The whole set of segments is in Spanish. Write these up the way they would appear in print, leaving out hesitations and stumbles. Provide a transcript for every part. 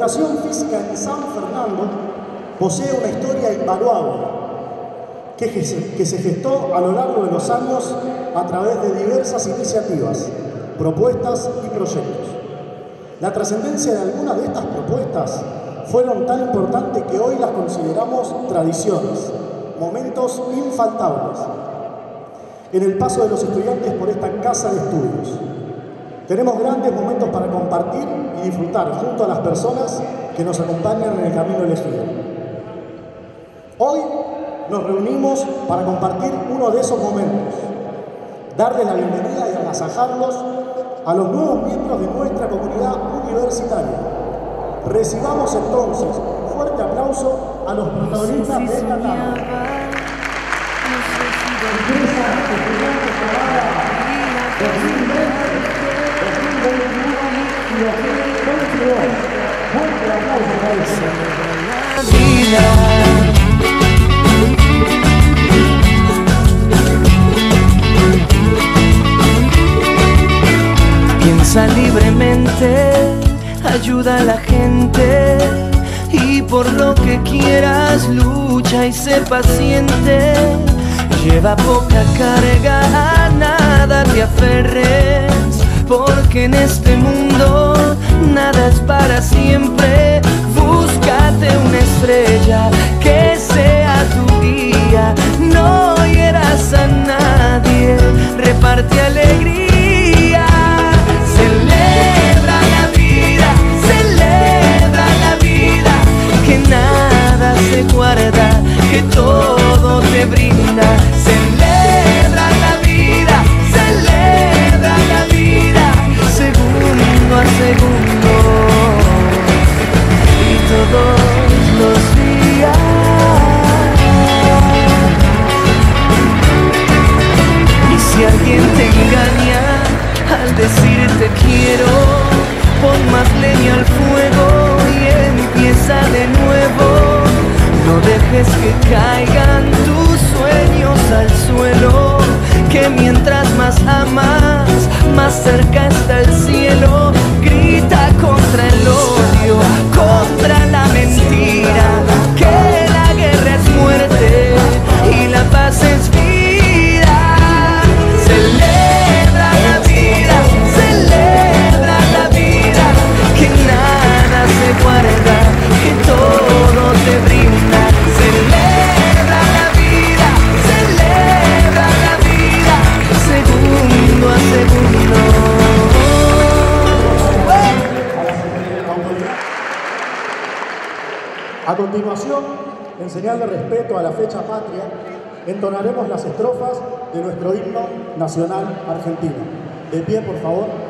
educación física en San Fernando posee una historia invaluable que se gestó a lo largo de los años a través de diversas iniciativas, propuestas y proyectos. La trascendencia de algunas de estas propuestas fueron tan importantes que hoy las consideramos tradiciones, momentos infaltables en el paso de los estudiantes por esta casa de estudios. Tenemos grandes momentos para compartir y disfrutar junto a las personas que nos acompañan en el camino elegido. Hoy nos reunimos para compartir uno de esos momentos, darles la bienvenida y agasajarlos a los nuevos miembros de nuestra comunidad universitaria. Recibamos entonces un fuerte aplauso a los protagonistas de esta tarde. Fuerte aplauso para Piensa libremente, ayuda a la gente y por lo que quieras lucha y sé paciente. Lleva poca carga, a nada te aferres, porque en este mundo nada es para siempre. Búscate una estrella que sea tu guía, no hieras a nadie, reparte alegría. Celebra la vida, que nada se guarda, que todo te brinda. Celebra la vida, segundo a segundo y todos los días. Y si alguien te engaña al decirte quiero, pon más leña al fuego y empieza de nuevo. No dejes que caigan tus sueños al suelo, que mientras más amas, más cerca está el cielo. Grita contra el odio, contra la mentira, que la guerra es muerte y la paz es vida. Celebra la vida, que nada se guarda, que todo te brinda. Celebra la vida, segundo a segundo. A continuación, en señal de respeto a la fecha patria, entonaremos las estrofas de nuestro himno nacional argentino. De pie, por favor.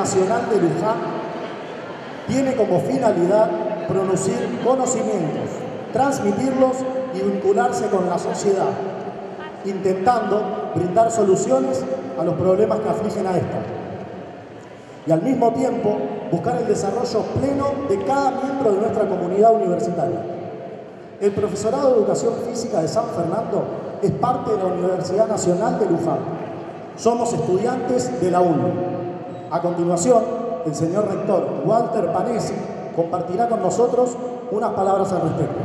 Nacional de Luján tiene como finalidad producir conocimientos, transmitirlos y vincularse con la sociedad, intentando brindar soluciones a los problemas que afligen a esta. Y al mismo tiempo, buscar el desarrollo pleno de cada miembro de nuestra comunidad universitaria. El profesorado de Educación Física de San Fernando es parte de la Universidad Nacional de Luján. Somos estudiantes de la UNLU. A continuación, el señor rector Walter Panesi compartirá con nosotros unas palabras al respecto.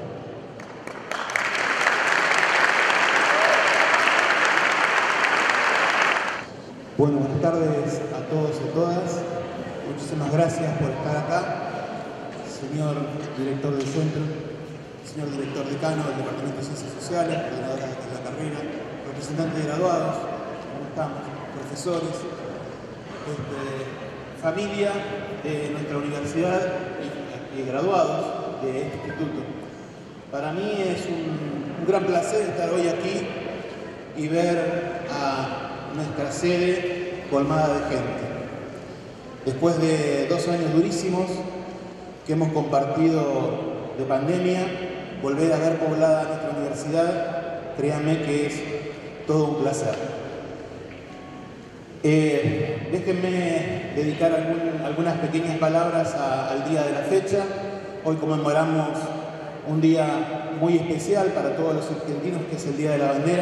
Bueno, buenas tardes a todos y a todas. Muchísimas gracias por estar acá. Señor director del centro, señor director decano del Departamento de Ciencias Sociales, coordinadora de la carrera, representantes de graduados, ¿cómo estamos? Profesores, familia de nuestra universidad y graduados de este instituto. Para mí es un gran placer estar hoy aquí y ver a nuestra sede colmada de gente. Después de 2 años durísimos que hemos compartido de pandemia, volver a ver poblada nuestra universidad, créanme que es todo un placer. Déjenme dedicar algunas pequeñas palabras al día de la fecha. Hoy conmemoramos un día muy especial para todos los argentinos, que es el Día de la Bandera.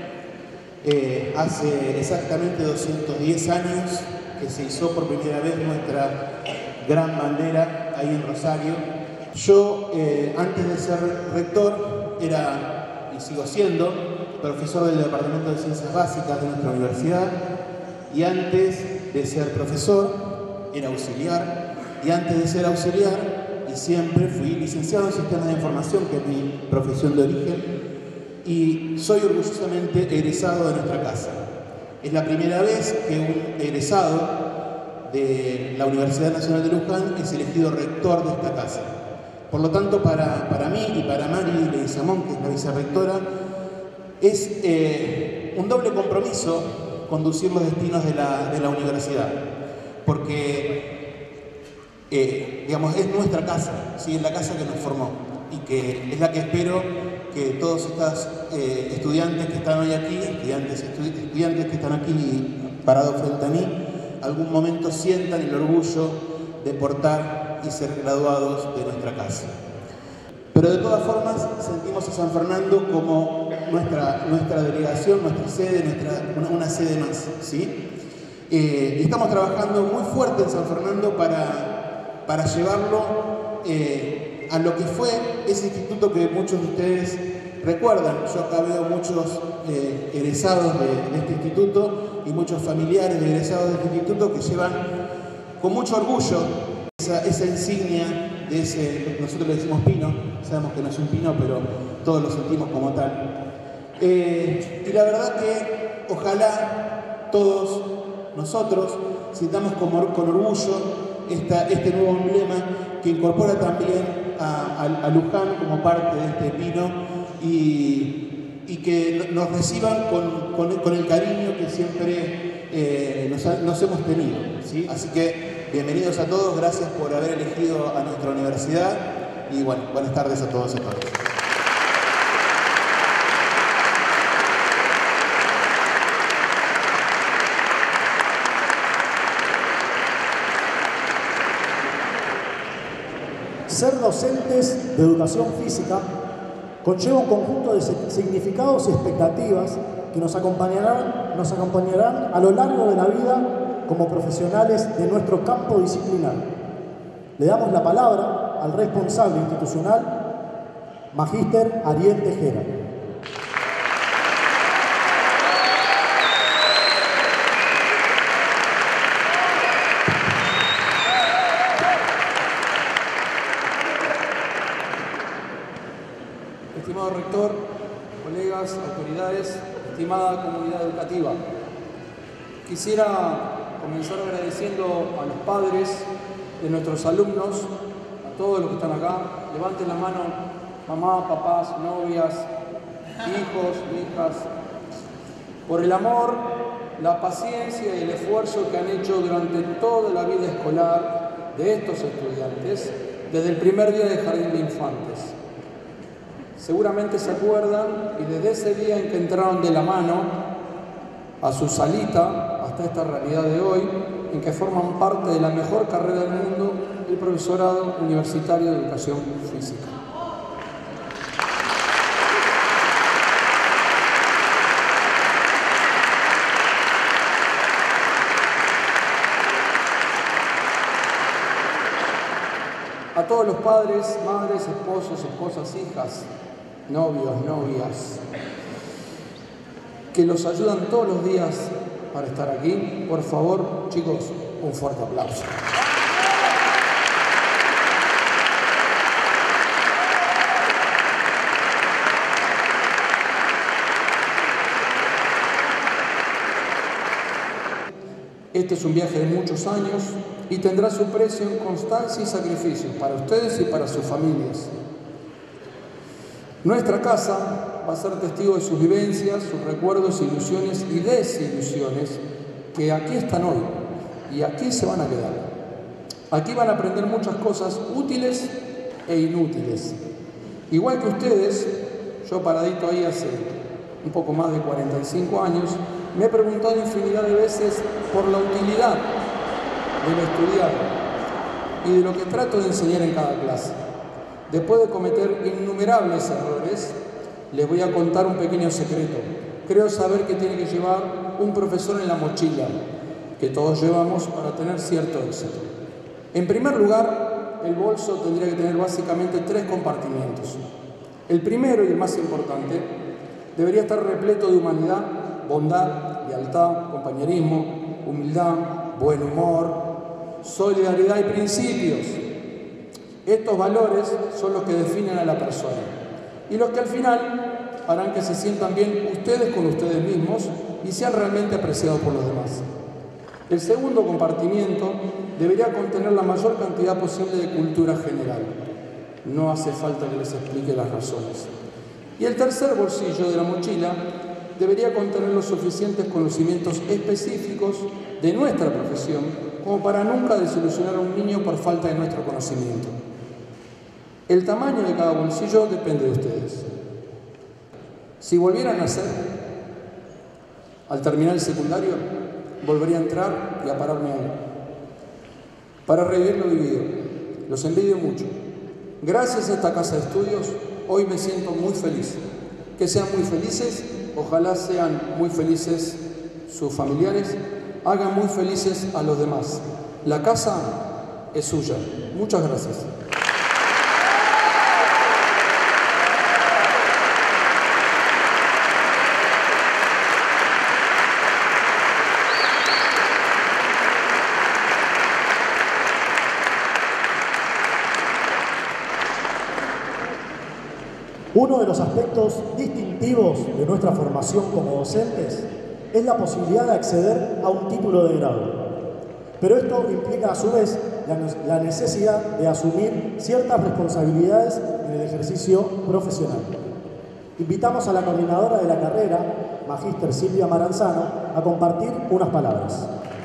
Hace exactamente 210 años que se izó por primera vez nuestra gran bandera ahí en Rosario. Yo, antes de ser rector, era, y sigo siendo, profesor del Departamento de Ciencias Básicas de nuestra universidad, y antes de ser profesor, era auxiliar, y antes de ser auxiliar, y siempre fui licenciado en Sistemas de Información, que es mi profesión de origen, y soy orgullosamente egresado de nuestra casa. Es la primera vez que un egresado de la Universidad Nacional de Luján es elegido rector de esta casa. Por lo tanto, para mí y para Mari Leguizamón, que es la vicerrectora, es un doble compromiso conducir los destinos de la universidad, porque digamos, es nuestra casa, ¿sí? Es la casa que nos formó y que es la que espero que todos estos estudiantes que están hoy aquí, estudiantes que están aquí parados frente a mí, algún momento sientan el orgullo de portar y ser graduados de nuestra casa. Pero de todas formas sentimos a San Fernando como nuestra delegación, nuestra sede, una sede más, ¿sí? Y estamos trabajando muy fuerte en San Fernando para llevarlo a lo que fue ese instituto que muchos de ustedes recuerdan. Yo acá veo muchos egresados de este instituto y muchos familiares de egresados de este instituto que llevan con mucho orgullo esa insignia de ese, nosotros le decimos pino, sabemos que no es un pino, pero todos lo sentimos como tal. Y la verdad que ojalá todos nosotros sintamos con orgullo este nuevo emblema que incorpora también a Luján como parte de este pino y que nos reciban con el cariño que siempre nos hemos tenido, ¿sí? Así que bienvenidos a todos, gracias por haber elegido a nuestra universidad y bueno, buenas tardes a todos y a todas. Ser docentes de educación física conlleva un conjunto de significados y expectativas que nos acompañarán a lo largo de la vida como profesionales de nuestro campo disciplinar. Le damos la palabra al responsable institucional, Magíster Ariel Tejera. Estimado rector, colegas, autoridades, estimada comunidad educativa, quisiera comenzar agradeciendo a los padres de nuestros alumnos, a todos los que están acá. Levanten la mano, mamá, papás, novias, hijos, hijas, por el amor, la paciencia y el esfuerzo que han hecho durante toda la vida escolar de estos estudiantes, desde el primer día de Jardín de Infantes. Seguramente se acuerdan, y desde ese día en que entraron de la mano a su salita hasta esta realidad de hoy, en que forman parte de la mejor carrera del mundo, el profesorado universitario de educación física. A todos los padres, madres, esposos, esposas, hijas, novios, novias, que los ayudan todos los días para estar aquí, por favor, chicos, un fuerte aplauso. Este es un viaje de muchos años y tendrá su precio en constancia y sacrificio para ustedes y para sus familias. Nuestra casa va a ser testigo de sus vivencias, sus recuerdos, ilusiones y desilusiones que aquí están hoy y aquí se van a quedar. Aquí van a aprender muchas cosas útiles e inútiles. Igual que ustedes, yo paradito ahí hace un poco más de 45 años, me he preguntado infinidad de veces por la utilidad del estudiar y de lo que trato de enseñar en cada clase. Después de cometer innumerables errores, les voy a contar un pequeño secreto. Creo saber que tiene que llevar un profesor en la mochila, que todos llevamos para tener cierto éxito. En primer lugar, el bolso tendría que tener básicamente 3 compartimientos. El primero y el más importante debería estar repleto de humanidad, bondad, lealtad, compañerismo, humildad, buen humor, solidaridad y principios. Estos valores son los que definen a la persona y los que al final harán que se sientan bien ustedes con ustedes mismos y sean realmente apreciados por los demás. El segundo compartimiento debería contener la mayor cantidad posible de cultura general. No hace falta que les explique las razones. Y el tercer bolsillo de la mochila debería contener los suficientes conocimientos específicos de nuestra profesión como para nunca desilusionar a un niño por falta de nuestro conocimiento. El tamaño de cada bolsillo depende de ustedes. Si volvieran a nacer, al terminar el secundario, volvería a entrar y a pararme ahí, para revivir lo vivido. Los envidio mucho. Gracias a esta casa de estudios, hoy me siento muy feliz. Que sean muy felices, ojalá sean muy felices sus familiares, hagan muy felices a los demás. La casa es suya. Muchas gracias. Uno de los aspectos distintivos de nuestra formación como docentes es la posibilidad de acceder a un título de grado. Pero esto implica a su vez la necesidad de asumir ciertas responsabilidades en el ejercicio profesional. Invitamos a la coordinadora de la carrera, Magíster Silvia Maranzano, a compartir unas palabras.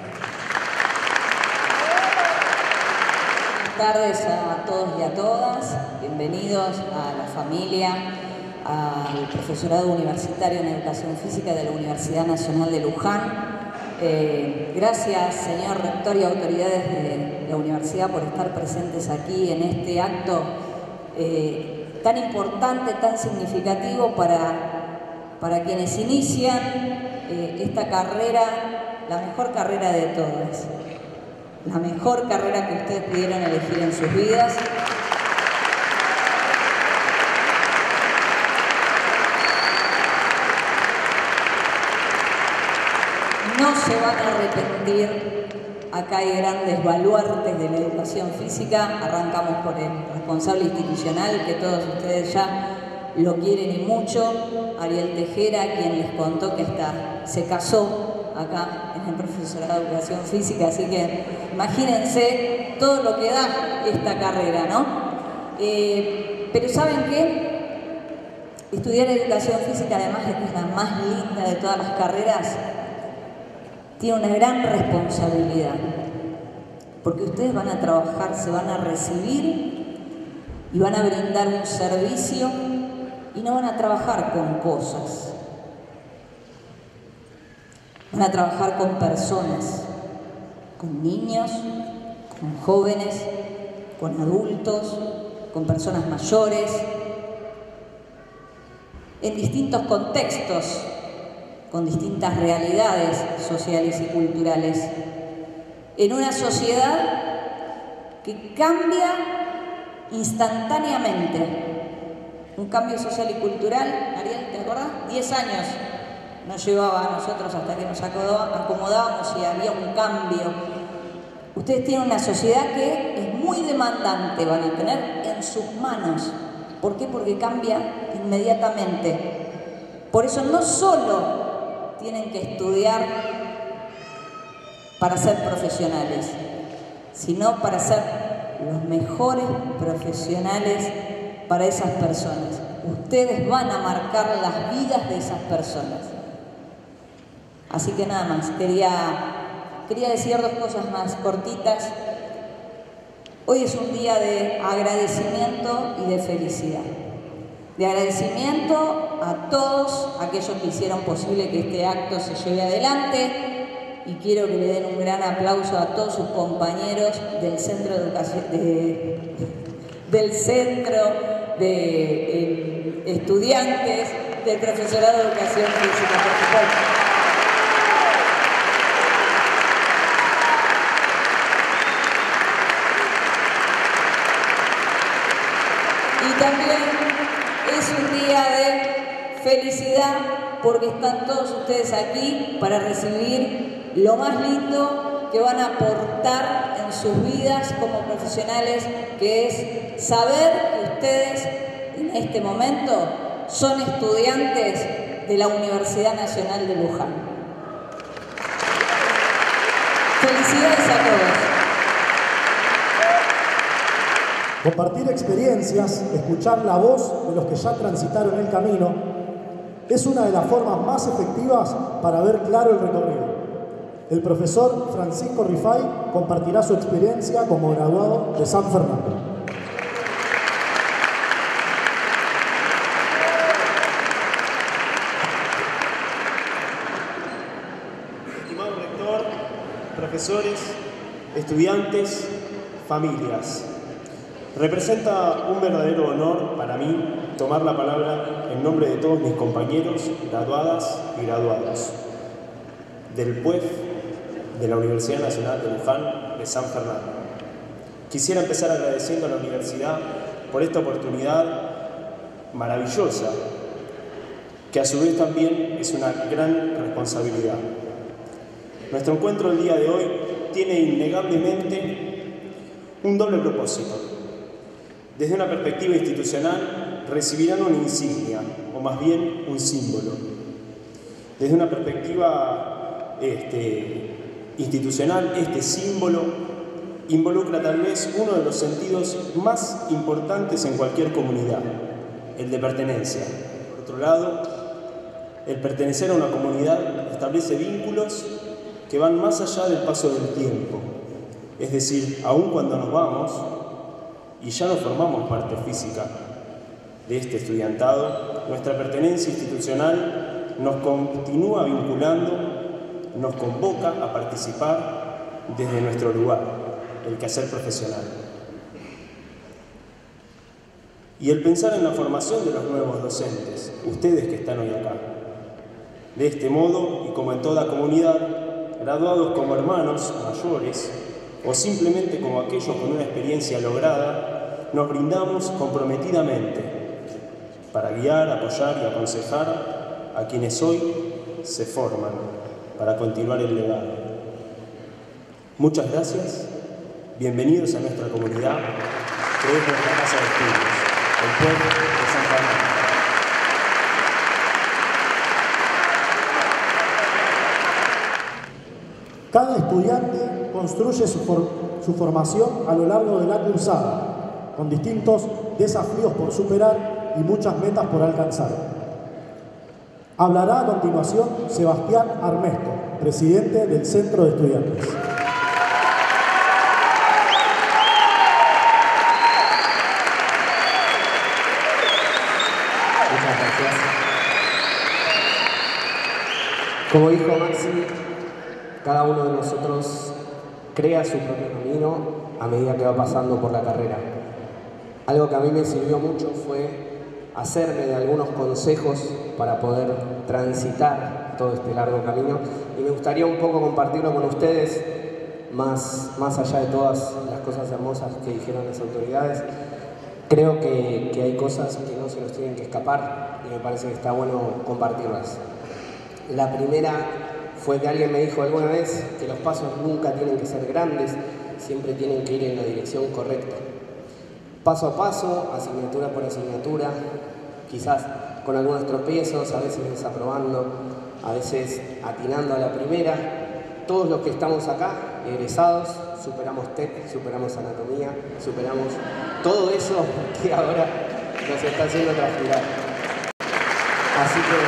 Buenas tardes a todos y a todas, bienvenidos a la familia, al profesorado universitario en Educación Física de la Universidad Nacional de Luján. Gracias, señor rector y autoridades de la universidad por estar presentes aquí en este acto tan importante, tan significativo para quienes inician esta carrera, la mejor carrera de todas. La mejor carrera que ustedes pudieron elegir en sus vidas. No se van a arrepentir. Acá hay grandes baluartes de la educación física. Arrancamos por el responsable institucional, que todos ustedes ya lo quieren y mucho. Ariel Tejera, quien les contó que se casó acá en el profesorado de Educación Física, así que imagínense todo lo que da esta carrera, ¿no? Pero ¿saben qué? Estudiar Educación Física, además de que es la más linda de todas las carreras, tiene una gran responsabilidad, porque ustedes van a trabajar, se van a recibir y van a brindar un servicio y no van a trabajar con cosas, van a trabajar con personas, con niños, con jóvenes, con adultos, con personas mayores, en distintos contextos, con distintas realidades sociales y culturales, en una sociedad que cambia instantáneamente. Un cambio social y cultural, Ariel, ¿te acordás? 10 años nos llevaba a nosotros hasta que nos acomodábamos y había un cambio. Ustedes tienen una sociedad que es muy demandante, van a tener en sus manos. ¿Por qué? Porque cambia inmediatamente. Por eso no solo tienen que estudiar para ser profesionales, sino para ser los mejores profesionales para esas personas. Ustedes van a marcar las vidas de esas personas. Así que nada más, quería decir 2 cosas más cortitas. Hoy es un día de agradecimiento y de felicidad. De agradecimiento a todos aquellos que hicieron posible que este acto se lleve adelante, y quiero que le den un gran aplauso a todos sus compañeros del Centro de Educación, del Centro de Estudiantes, del Profesorado de Educación Física, por supuesto. Y también es un día de felicidad porque están todos ustedes aquí para recibir lo más lindo que van a aportar en sus vidas como profesionales, que es saber que ustedes en este momento son estudiantes de la Universidad Nacional de Luján. Felicidades a todos. Compartir experiencias, escuchar la voz de los que ya transitaron el camino, es una de las formas más efectivas para ver claro el recorrido. El profesor Francisco Rifai compartirá su experiencia como graduado de San Fernando. Estimado rector, profesores, estudiantes, familias. Representa un verdadero honor para mí tomar la palabra en nombre de todos mis compañeros, graduadas y graduados del PUEF de la Universidad Nacional de Luján de San Fernando. Quisiera empezar agradeciendo a la universidad por esta oportunidad maravillosa, que a su vez también es una gran responsabilidad. Nuestro encuentro el día de hoy tiene innegablemente un doble propósito. Desde una perspectiva institucional, recibirán una insignia, o más bien un símbolo. Desde una perspectiva institucional, este símbolo involucra tal vez uno de los sentidos más importantes en cualquier comunidad, el de pertenencia. Por otro lado, el pertenecer a una comunidad establece vínculos que van más allá del paso del tiempo. Es decir, aun cuando nos vamos y ya no formamos parte física de este estudiantado, nuestra pertenencia institucional nos continúa vinculando, nos convoca a participar desde nuestro lugar, el quehacer profesional. Y el pensar en la formación de los nuevos docentes, ustedes que están hoy acá. De este modo, y como en toda comunidad, graduados como hermanos mayores o simplemente como aquellos con una experiencia lograda, nos brindamos comprometidamente para guiar, apoyar y aconsejar a quienes hoy se forman para continuar el legado. Muchas gracias, bienvenidos a nuestra comunidad, que es nuestra casa de estudios, el pueblo de San Fernando. Cada estudiante construye su formación a lo largo de la cursada, con distintos desafíos por superar y muchas metas por alcanzar. Hablará a continuación Sebastián Armesto, presidente del Centro de Estudiantes. Muchas gracias. Como dijo Maxi, cada uno de nosotros crea su propio camino a medida que va pasando por la carrera. Algo que a mí me sirvió mucho fue hacerme de algunos consejos para poder transitar todo este largo camino, y me gustaría un poco compartirlo con ustedes, más allá de todas las cosas hermosas que dijeron las autoridades. Creo que hay cosas que no se nos tienen que escapar y me parece que está bueno compartirlas. La primera fue que alguien me dijo alguna vez que los pasos nunca tienen que ser grandes, siempre tienen que ir en la dirección correcta. Paso a paso, asignatura por asignatura, quizás con algunos tropiezos, a veces desaprobando, a veces atinando a la primera. Todos los que estamos acá, egresados, superamos TEC, superamos anatomía, superamos todo eso que ahora nos está haciendo transpirar. Así que,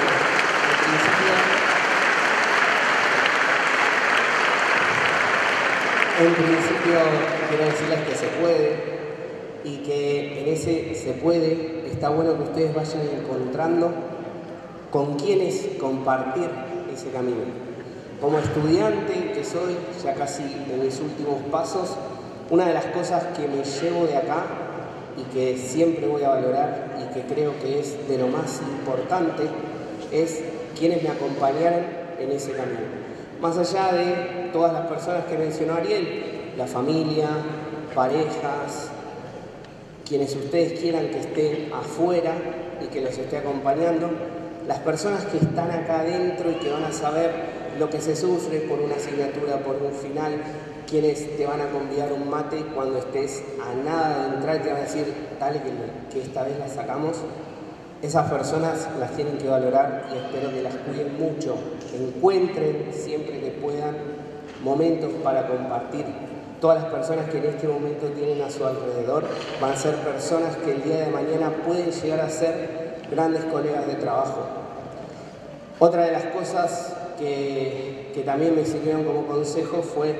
en principio quiero decirles que se puede, y que en ese se puede está bueno que ustedes vayan encontrando con quienes compartir ese camino. Como estudiante que soy, ya casi en mis últimos pasos, una de las cosas que me llevo de acá y que siempre voy a valorar y que creo que es de lo más importante es quienes me acompañaron en ese camino. Más allá de todas las personas que mencionó Ariel, la familia, parejas, quienes ustedes quieran que estén afuera y que los esté acompañando, las personas que están acá adentro y que van a saber lo que se sufre por una asignatura, por un final, quienes te van a convidar un mate cuando estés a nada de entrar y te van a decir, dale que esta vez la sacamos. Esas personas las tienen que valorar y espero que las cuiden mucho, que encuentren siempre que puedan momentos para compartir. Todas las personas que en este momento tienen a su alrededor van a ser personas que el día de mañana pueden llegar a ser grandes colegas de trabajo. Otra de las cosas que también me sirvieron como consejo fue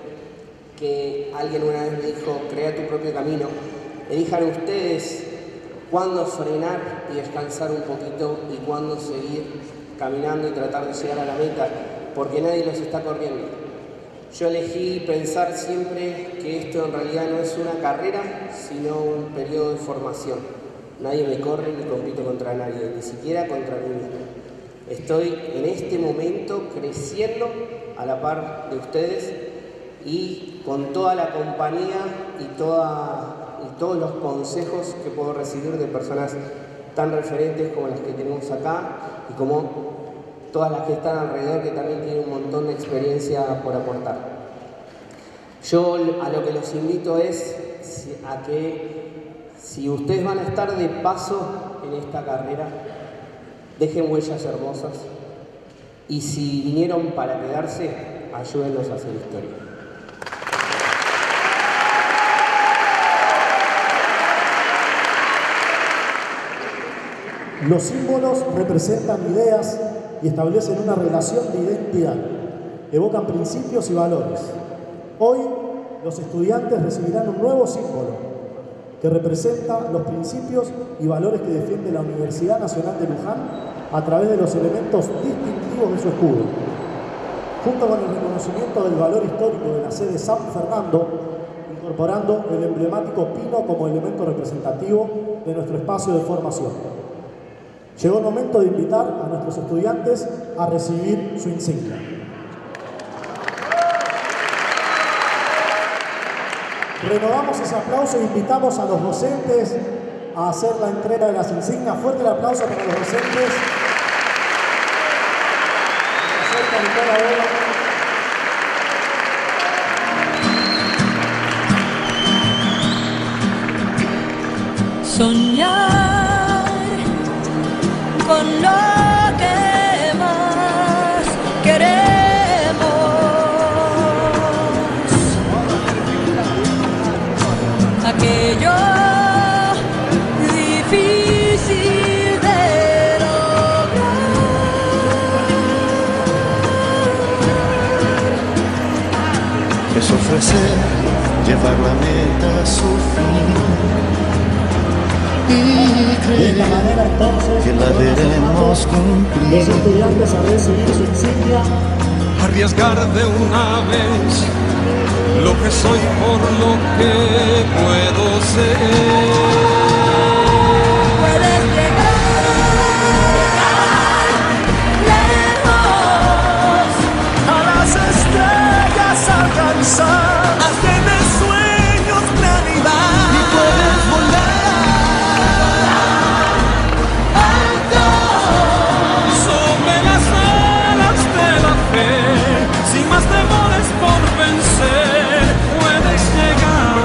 que alguien una vez me dijo, crea tu propio camino, elijan ustedes cuándo frenar y descansar un poquito y cuándo seguir caminando y tratar de llegar a la meta, porque nadie los está corriendo. Yo elegí pensar siempre que esto en realidad no es una carrera, sino un periodo de formación. Nadie me corre ni compito contra nadie, ni siquiera contra mí mismo. Estoy en este momento creciendo a la par de ustedes y con toda la compañía y todos los consejos que puedo recibir de personas tan referentes como las que tenemos acá y como todas las que están alrededor, que también tienen un montón de experiencia por aportar. Yo a lo que los invito es a que si ustedes van a estar de paso en esta carrera, dejen huellas hermosas y si vinieron para quedarse, ayúdennos a hacer historia. Los símbolos representan ideas y establecen una relación de identidad, evocan principios y valores. Hoy, los estudiantes recibirán un nuevo símbolo que representa los principios y valores que defiende la Universidad Nacional de Luján a través de los elementos distintivos de su escudo. Junto con el reconocimiento del valor histórico de la sede San Fernando, incorporando el emblemático pino como elemento representativo de nuestro espacio de formación. Llegó el momento de invitar a nuestros estudiantes a recibir su insignia. Renovamos ese aplauso e invitamos a los docentes a hacer la entrega de las insignias. Fuerte el aplauso para los docentes. Soñar con lo que más queremos, aquello difícil de lograr. ofrecer llevar la meta a su fin y creer que la veremos cumplir. Los estudiantes a recibir su insignia. Arriesgar de una vez lo que soy por lo que puedo ser. Puedes llegar lejos, a las estrellas alcanzar, hacer de sueños realidad. Y puedes volar alto Sobre las alas de la fe, sin más temores por vencer, puedes llegar.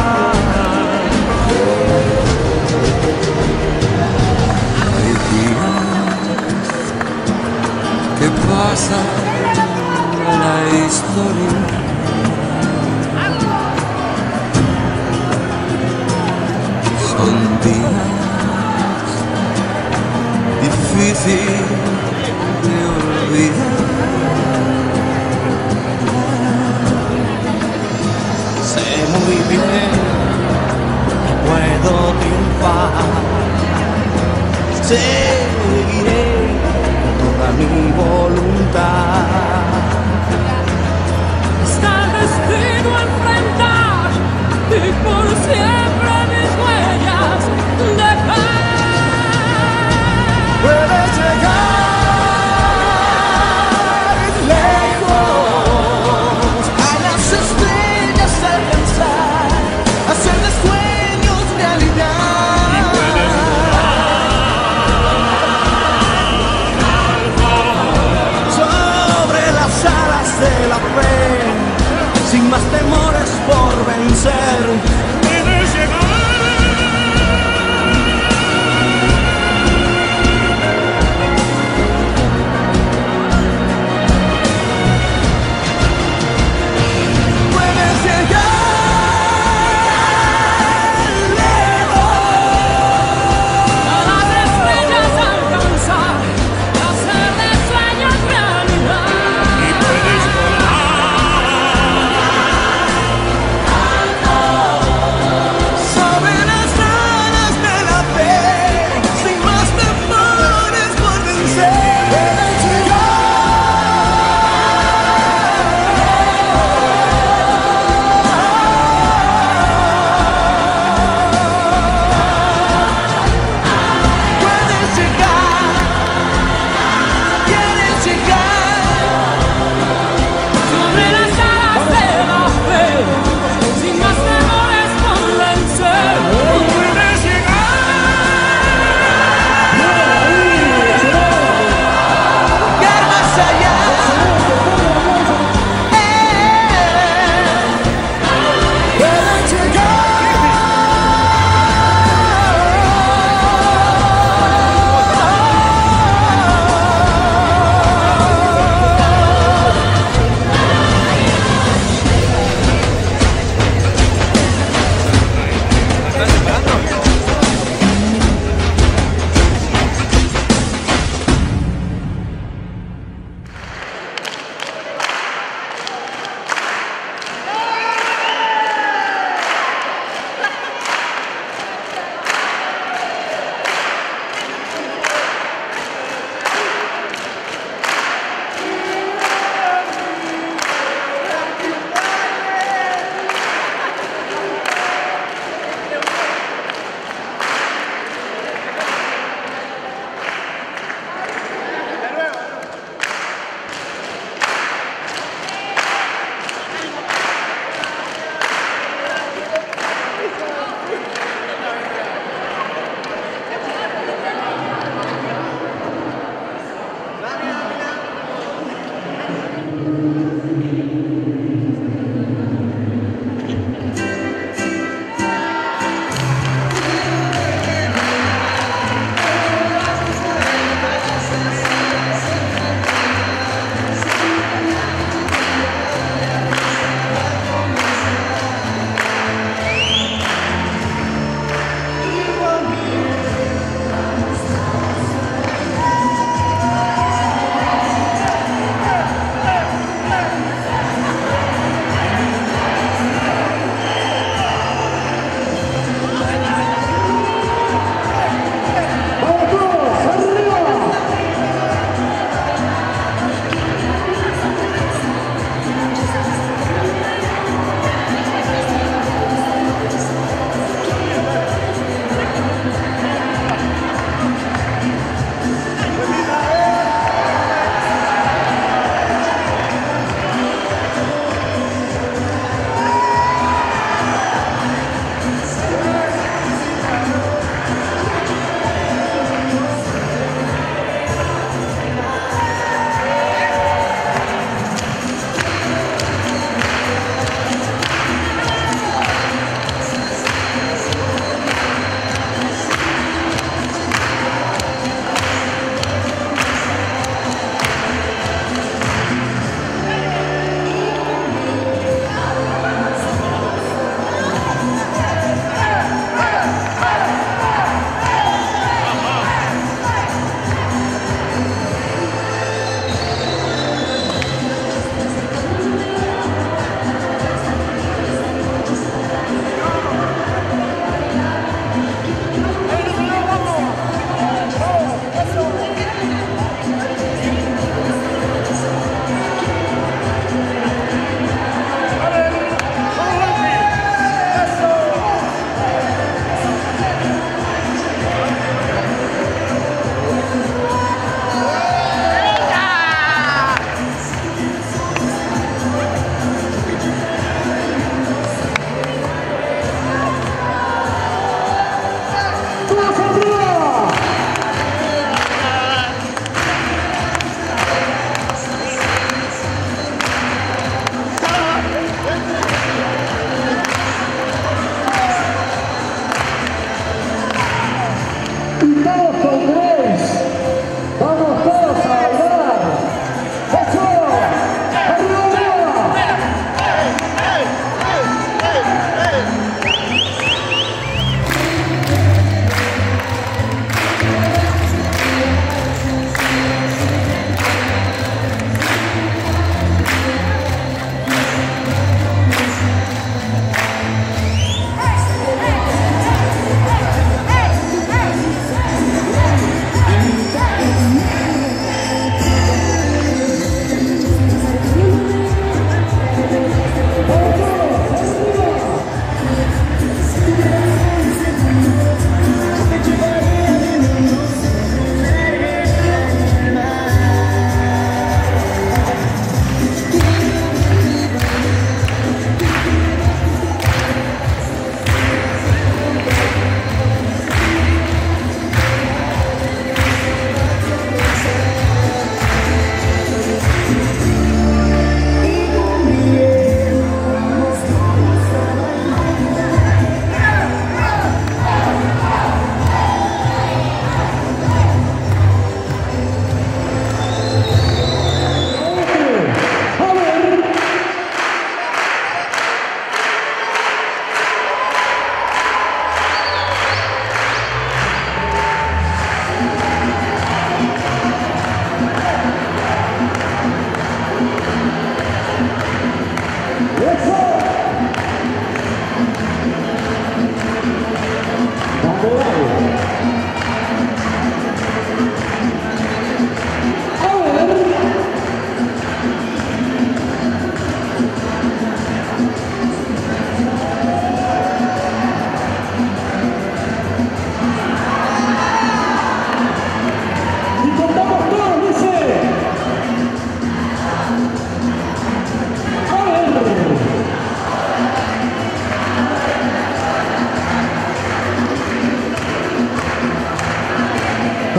Hay días que pasan en la historia, son días difíciles de olvidar. Sé muy bien que puedo triunfar, seguiré toda mi voluntad. Está destino a enfrentar y por siempre mis huellas dejar. Puedes llegar lejos, a las estrellas alcanzar, hacer de sueños realidad. Y puedes volar alto sobre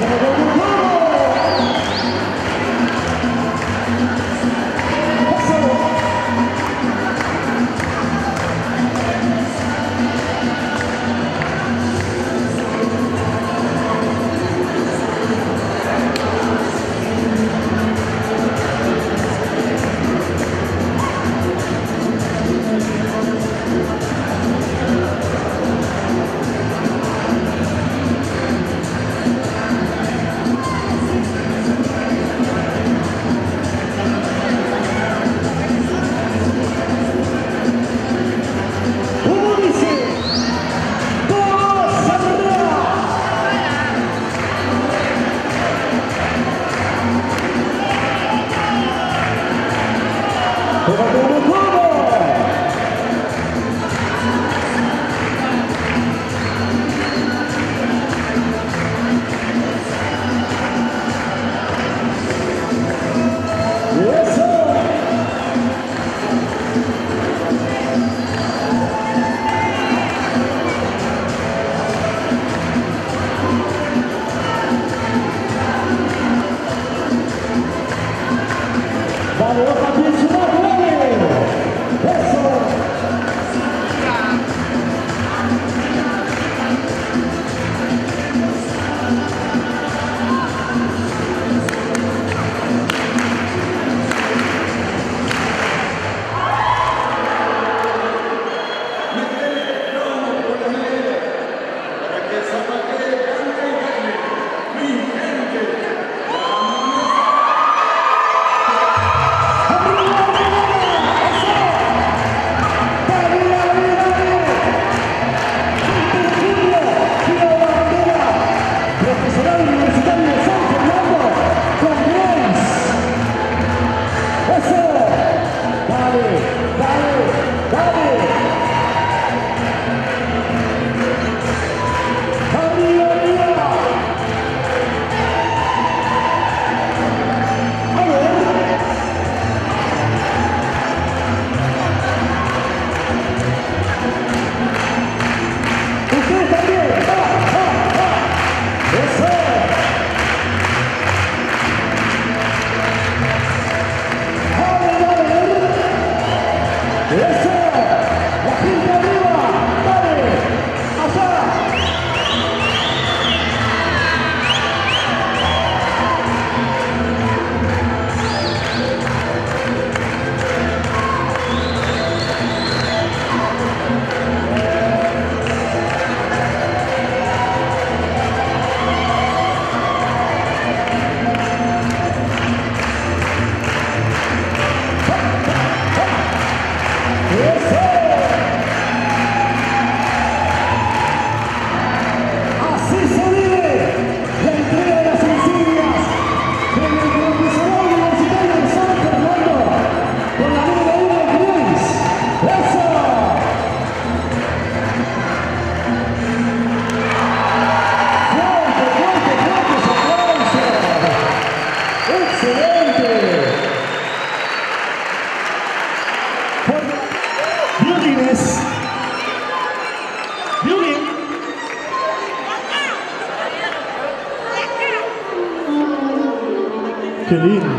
Qué lindo.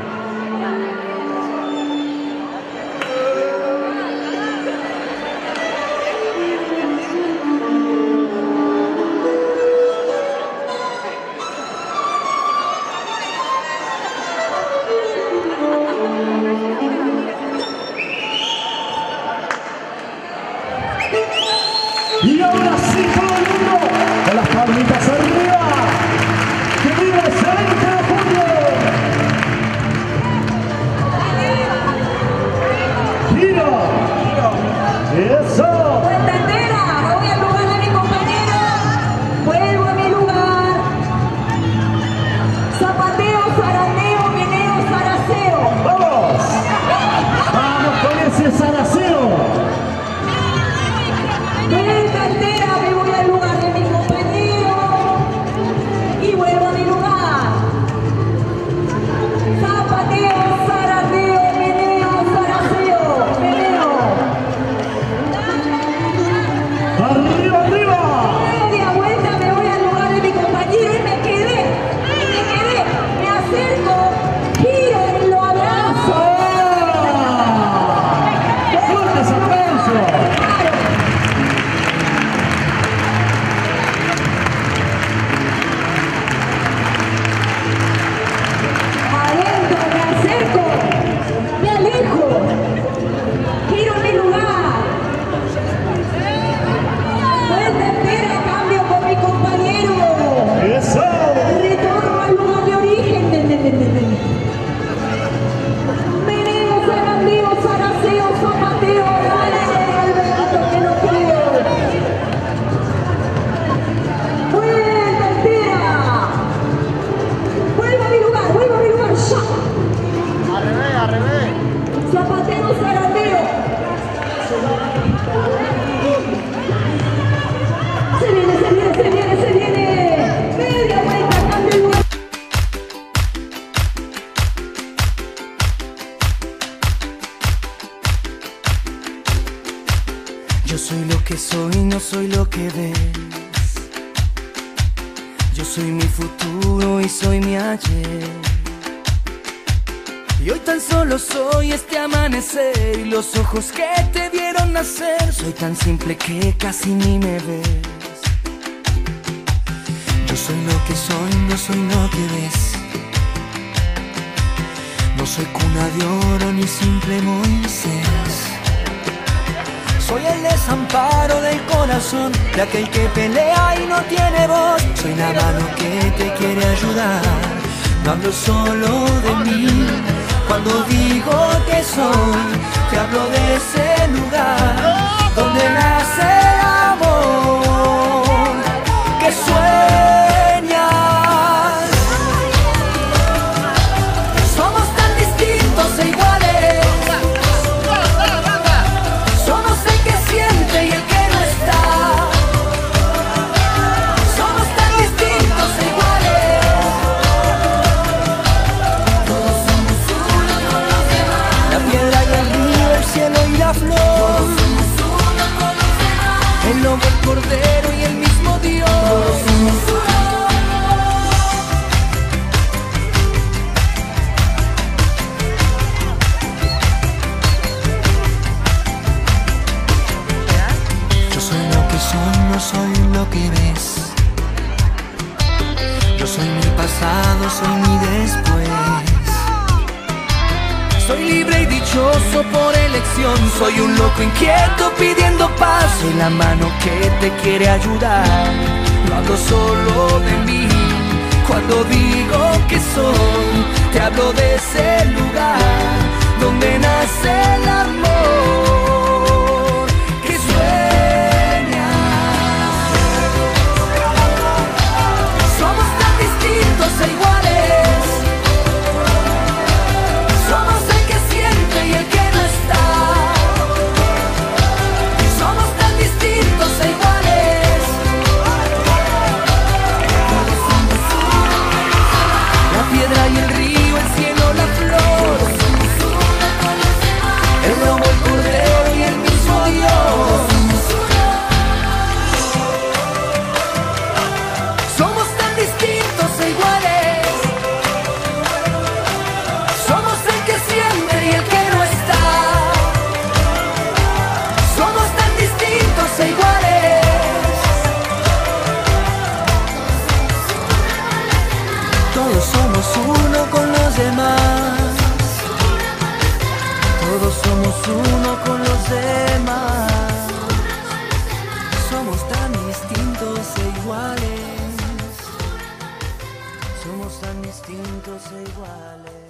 Y ahora sí, todo el mundo, con las palmitas arriba. ¡Que viva el 20 de junio! Retorno al lugar de origen. Meneo, zarandeo, zaraceo, zapateo, Alberto, que no creo. Vuelta entera. Vuelvo a mi lugar, ya. Al revés. Zapateo, zarandeo. Se viene. Media vuelta, cambio el lugar. Yo soy lo que soy, no soy lo que ves. Yo soy mi futuro y soy mi ayer. Y hoy tan solo soy este amanecer y los ojos que te vieron nacer. Soy tan simple que casi ni me ves. Yo soy lo que soy, no soy lo que ves. No soy cuna de oro ni simple Moisés. Soy el desamparo del corazón de aquel que pelea y no tiene voz. Soy la mano que te quiere ayudar. No hablo solo de mí. Cuando digo que soy, te hablo de ese lugar donde nace el amor que sueñas. Somos tan distintos e iguales. Somos el que siente y el que no está. Somos tan distintos e iguales. Todos somos uno con los demás. La piedra y el río, el cielo y la flor. Todos somos uno con los demás. El lobo, el cordero y el mismo Dios. Todos somos uno. No soy lo que ves. Yo soy mi pasado, soy mi después. Soy libre y dichoso por elección. Soy un loco inquieto pidiendo paz. Soy la mano que te quiere ayudar. No hablo solo de mí. Cuando digo que soy, te hablo de ese lugar donde nace el amor que sueña. E iguales. Somos el que siente y el que no está. Somos tan distintos e iguales. Todos somos uno. La piedra y el río, el cielo, la flor. Somos uno con los demás. El lobo, el cordero y el mismo Dios. Somos tan distintos e iguales. Todos somos uno con los demás. Todos somos uno con los demás. Somos tan distintos e iguales. Somos tan distintos e iguales.